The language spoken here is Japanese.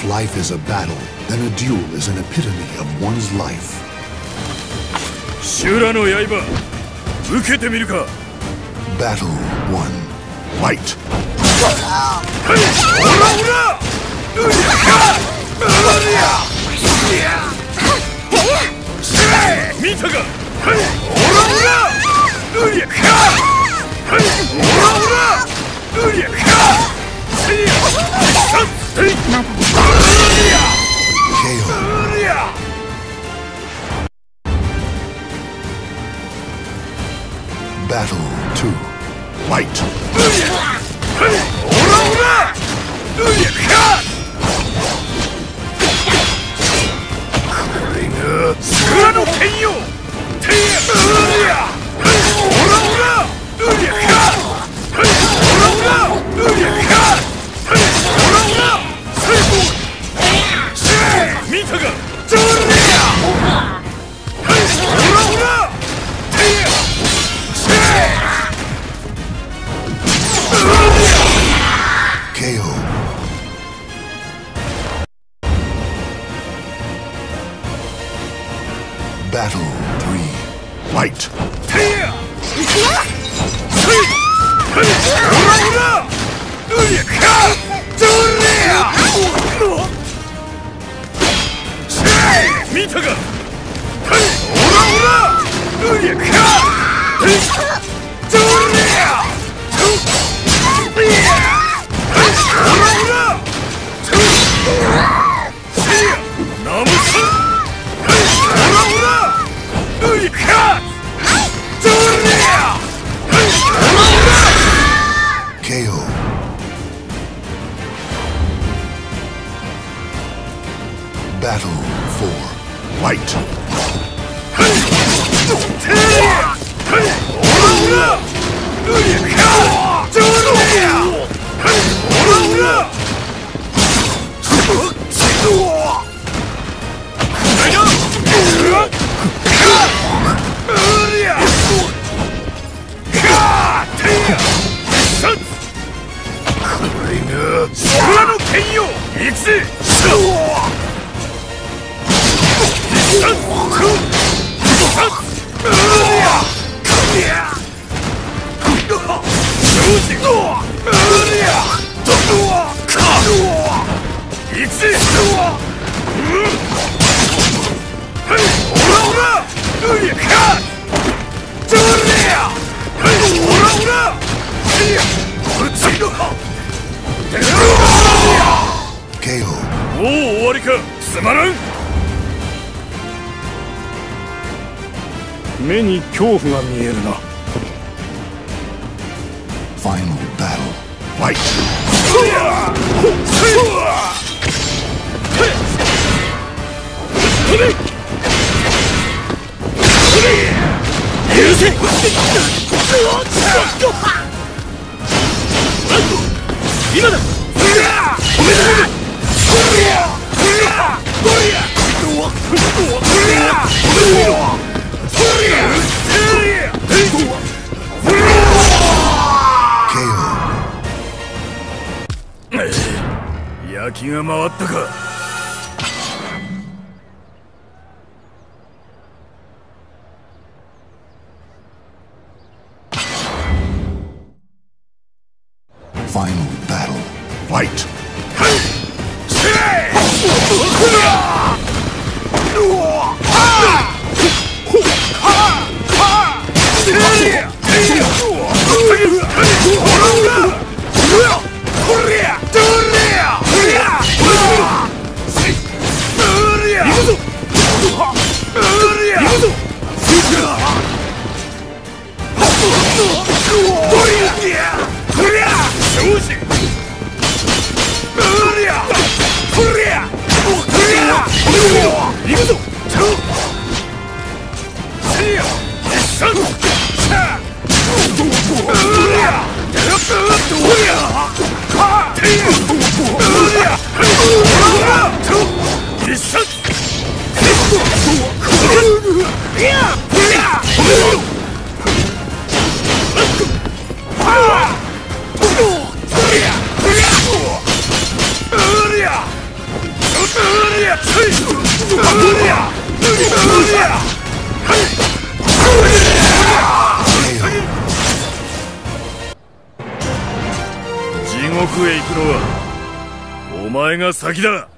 life is a battle, then a duel is an epitome of one's life. 修羅の刃、受けてみるか。 Battle 1. Fight! はい、オラオラ、うりゃうりゃ、見たか。はい、オラオラ、うりゃはい、オラオラ、うりゃせいや、さっせい、うりゃ KO. うりゃ。 Battle 2. Fight! はい、オラオラ、うりゃこれが空の剣よ。てや、うりゃ、はい、オラオラ、うりゃはい、オラオラ、うりゃはい、オラオラ、成功。見たか、どれや。はい、オラオラ、てや。 KO. Battle 3. Fight! てや。はい、オラオラ、うりゃどれや。見たか。はい、オラオラ、うりゃどれや。 KO. Battle 4. Fight! 空の剣よ、行くぜ。 KO. もう終わりか。つまらん。目に恐怖が見えるな。 Final battle. Fight! 許せ。今だ。止めろ。 焼きが回ったか。 Final battle. Fight! こ地獄へ行くのはお前が先だ。